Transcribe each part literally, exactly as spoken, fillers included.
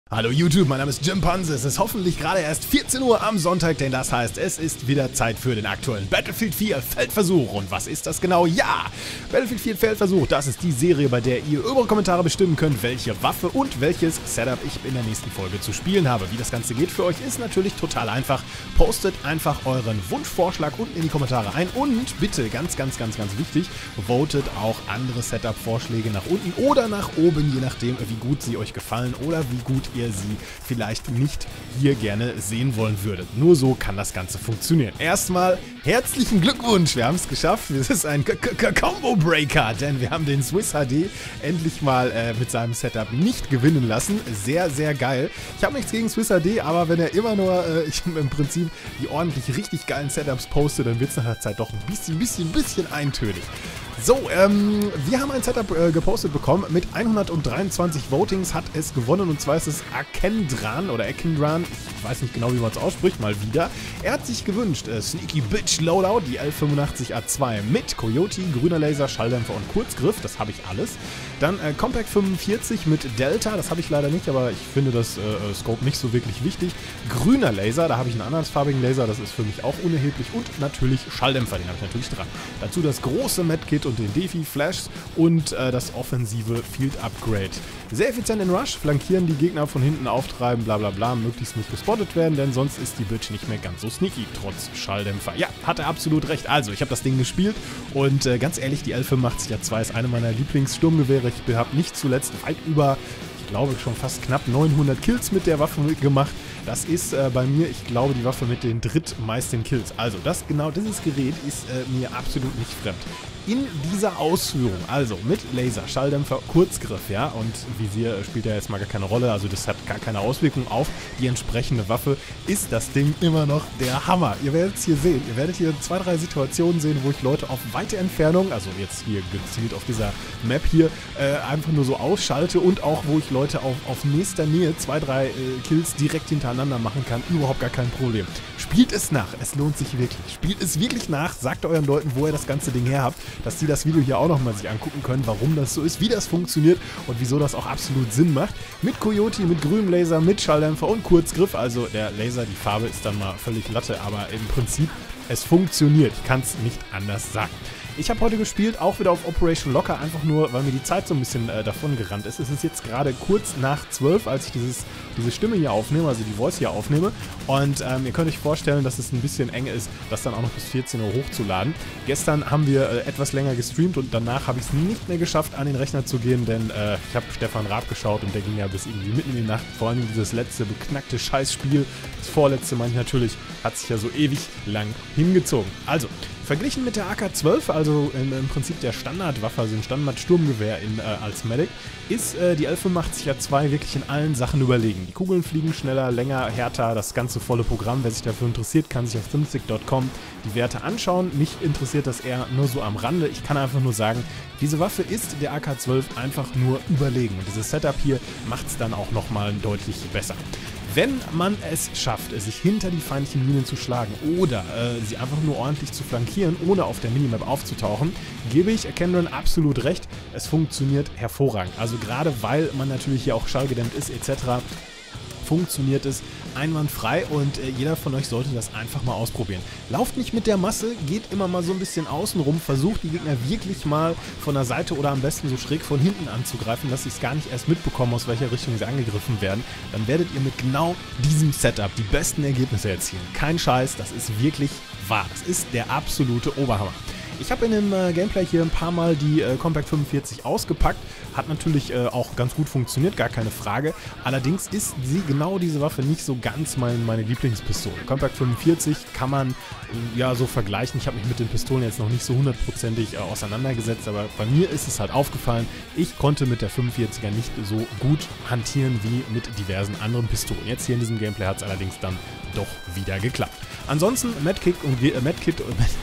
Hallo YouTube, mein Name ist Jim Panse. Es ist hoffentlich gerade erst vierzehn Uhr am Sonntag, denn das heißt, es ist wieder Zeit für den aktuellen Battlefield vier Feldversuch. Und was ist das genau? Ja, Battlefield vier Feldversuch, das ist die Serie, bei der ihr über Kommentare bestimmen könnt, welche Waffe und welches Setup ich in der nächsten Folge zu spielen habe. Wie das Ganze geht für euch, ist natürlich total einfach. Postet einfach euren Wunschvorschlag unten in die Kommentare ein und bitte, ganz, ganz, ganz, ganz wichtig, votet auch andere Setup-Vorschläge nach unten oder nach oben, je nachdem, wie gut sie euch gefallen oder wie gut ihr sie vielleicht nicht hier gerne sehen wollen würdet. Nur so kann das Ganze funktionieren. Erstmal herzlichen Glückwunsch, wir haben es geschafft. Es ist ein Combo Breaker, denn wir haben den Swiss H D endlich mal äh, mit seinem Setup nicht gewinnen lassen. Sehr, sehr geil. Ich habe nichts gegen Swiss H D, aber wenn er immer nur äh, ich, im Prinzip die ordentlich richtig geilen Setups postet, dann wird es nach der Zeit doch ein bisschen, bisschen, bisschen eintönig. So, ähm, wir haben ein Setup äh, gepostet bekommen. Mit hundertdreiundzwanzig Votings hat es gewonnen, und zwar ist es Akendran oder Akendran. Ich weiß nicht genau, wie man es ausspricht, mal wieder. Er hat sich gewünscht, äh, Sneaky Bitch Loadout, die L fünfundachtzig A zwei mit Coyote, grüner Laser, Schalldämpfer und Kurzgriff. Das habe ich alles. Dann äh, Compact fünfundvierzig mit Delta, das habe ich leider nicht, aber ich finde das äh, Scope nicht so wirklich wichtig. Grüner Laser, da habe ich einen andersfarbigen Laser, das ist für mich auch unerheblich. Und natürlich Schalldämpfer, den habe ich natürlich dran. Dazu das große Medkit und den Defi Flash und äh, das offensive Field Upgrade. Sehr effizient in Rush, flankieren die Gegner von hinten, auftreiben, bla bla bla, möglichst nicht gespottet werden, denn sonst ist die Bitch nicht mehr ganz so sneaky, trotz Schalldämpfer. Ja, hat er absolut recht. Also, ich habe das Ding gespielt und äh, ganz ehrlich, die L fünfundachtzig A zwei ist eine meiner Lieblingssturmgewehre. Ich habe nicht zuletzt weit über, ich glaube schon fast knapp neunhundert Kills mit der Waffe gemacht. Das ist äh, bei mir, ich glaube, die Waffe mit den drittmeisten Kills. Also, das genau dieses Gerät ist äh, mir absolut nicht fremd. In dieser Ausführung, also mit Laser, Schalldämpfer, Kurzgriff, ja, und Visier spielt ja jetzt mal gar keine Rolle, also das hat gar keine Auswirkung auf die entsprechende Waffe, ist das Ding immer noch der Hammer. Ihr werdet es hier sehen, ihr werdet hier zwei, drei Situationen sehen, wo ich Leute auf weite Entfernung, also jetzt hier gezielt auf dieser Map hier, äh, einfach nur so ausschalte und auch, wo ich Leute auf, auf nächster Nähe zwei, drei äh, Kills direkt hintereinander machen kann, überhaupt gar kein Problem. Spielt es nach, es lohnt sich wirklich. Spielt es wirklich nach, sagt euren Leuten, wo ihr das ganze Ding her habt, dass die das Video hier auch nochmal sich angucken können, warum das so ist, wie das funktioniert und wieso das auch absolut Sinn macht. Mit Coyote, mit grünem Laser, mit Schalldämpfer und Kurzgriff, also der Laser, die Farbe ist dann mal völlig Latte, aber im Prinzip, es funktioniert. Ich kann es nicht anders sagen. Ich habe heute gespielt, auch wieder auf Operation Locker, einfach nur, weil mir die Zeit so ein bisschen äh, davon gerannt ist. Es ist jetzt gerade kurz nach zwölf, als ich dieses, diese Stimme hier aufnehme, also die Voice hier aufnehme. Und ähm, ihr könnt euch vorstellen, dass es ein bisschen eng ist, das dann auch noch bis vierzehn Uhr hochzuladen. Gestern haben wir äh, etwas länger gestreamt und danach habe ich es nicht mehr geschafft, an den Rechner zu gehen, denn äh, ich habe Stefan Raab geschaut und der ging ja bis irgendwie mitten in die Nacht. Vor allem dieses letzte beknackte Scheißspiel, das vorletzte meine ich natürlich, hat sich ja so ewig lang hingezogen. Also, verglichen mit der A K zwölf, also im, im Prinzip der Standardwaffe, also ein Standard-Sturmgewehr in, äh, als Medic, ist äh, die L fünfundachtzig A zwei wirklich in allen Sachen überlegen. Die Kugeln fliegen schneller, länger, härter, das ganze volle Programm. Wer sich dafür interessiert, kann sich auf thinstick punkt com die Werte anschauen. Mich interessiert das eher nur so am Rande. Ich kann einfach nur sagen, diese Waffe ist der A K zwölf einfach nur überlegen. Und dieses Setup hier macht es dann auch nochmal deutlich besser. Wenn man es schafft, sich hinter die feindlichen Minen zu schlagen oder äh, sie einfach nur ordentlich zu flankieren, ohne auf der Minimap aufzutauchen, gebe ich Akendran absolut recht, es funktioniert hervorragend. Also gerade weil man natürlich hier auch schallgedämmt ist et cetera, funktioniert es einwandfrei und äh, jeder von euch sollte das einfach mal ausprobieren. Lauft nicht mit der Masse, geht immer mal so ein bisschen außen rum, versucht die Gegner wirklich mal von der Seite oder am besten so schräg von hinten anzugreifen, dass sie es gar nicht erst mitbekommen, aus welcher Richtung sie angegriffen werden. Dann werdet ihr mit genau diesem Setup die besten Ergebnisse erzielen. Kein Scheiß, das ist wirklich wahr. Das ist der absolute Oberhammer. Ich habe in dem äh, Gameplay hier ein paar Mal die äh, Compact fünfundvierzig ausgepackt. Hat natürlich äh, auch ganz gut funktioniert, gar keine Frage. Allerdings ist sie, genau diese Waffe, nicht so ganz mein, meine Lieblingspistole. Compact fünfundvierzig kann man äh, ja so vergleichen. Ich habe mich mit den Pistolen jetzt noch nicht so hundertprozentig äh, auseinandergesetzt, aber bei mir ist es halt aufgefallen, ich konnte mit der fünfundvierziger nicht so gut hantieren wie mit diversen anderen Pistolen. Jetzt hier in diesem Gameplay hat es allerdings dann doch wieder geklappt. Ansonsten Medkit und, äh, Medkit,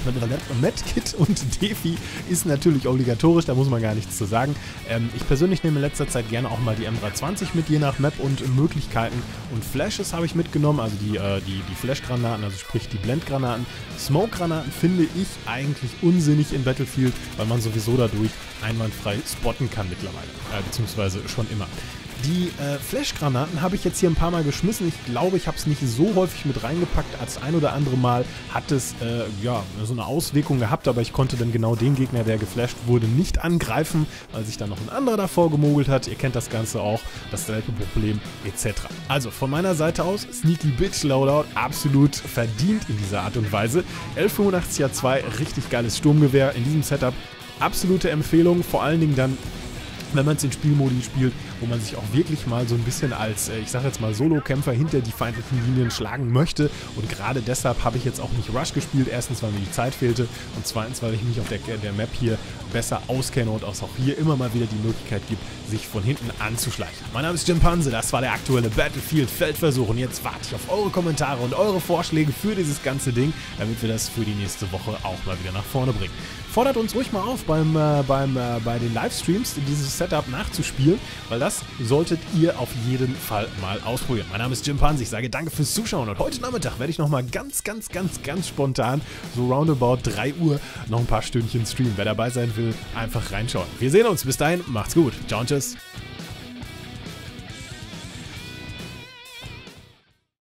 äh, Medkit und Defi ist natürlich obligatorisch, da muss man gar nichts zu sagen. Ähm, ich persönlich nehme in letzter Zeit gerne auch mal die M dreihundertzwanzig mit, je nach Map und Möglichkeiten. Und Flashes habe ich mitgenommen, also die, äh, die, die Flashgranaten, also sprich die Blendgranaten. Smoke-Granaten finde ich eigentlich unsinnig in Battlefield, weil man sowieso dadurch einwandfrei spotten kann mittlerweile, äh, beziehungsweise schon immer. Die äh, Flashgranaten habe ich jetzt hier ein paar Mal geschmissen. Ich glaube, ich habe es nicht so häufig mit reingepackt. Als ein oder andere Mal hat es äh, ja, so eine Auswirkung gehabt, aber ich konnte dann genau den Gegner, der geflasht wurde, nicht angreifen, weil sich dann noch ein anderer davor gemogelt hat. Ihr kennt das Ganze auch, dasselbe Problem et cetera. Also von meiner Seite aus, Sneaky Bitch Loadout, absolut verdient in dieser Art und Weise. elf fünfundachtziger zwei, richtig geiles Sturmgewehr in diesem Setup. Absolute Empfehlung, vor allen Dingen dann, wenn man es in Spielmodi spielt, wo man sich auch wirklich mal so ein bisschen als, ich sag jetzt mal, Solo-Kämpfer hinter die feindlichen Linien schlagen möchte. Und gerade deshalb habe ich jetzt auch nicht Rush gespielt. Erstens, weil mir die Zeit fehlte und zweitens, weil ich mich auf der, der Map hier besser auskenne und es auch hier immer mal wieder die Möglichkeit gibt, sich von hinten anzuschleichen. Mein Name ist Jimpanse, das war der aktuelle Battlefield-Feldversuch und jetzt warte ich auf eure Kommentare und eure Vorschläge für dieses ganze Ding, damit wir das für die nächste Woche auch mal wieder nach vorne bringen. Fordert uns ruhig mal auf, beim, äh, beim, äh, bei den Livestreams dieses Setup nachzuspielen, weil das solltet ihr auf jeden Fall mal ausprobieren. Mein Name ist Jimpanse, ich sage danke fürs Zuschauen und heute Nachmittag werde ich nochmal ganz, ganz, ganz, ganz spontan, so roundabout drei Uhr, noch ein paar Stündchen streamen. Wer dabei sein will, einfach reinschauen. Wir sehen uns, bis dahin, macht's gut. Ciao und tschüss.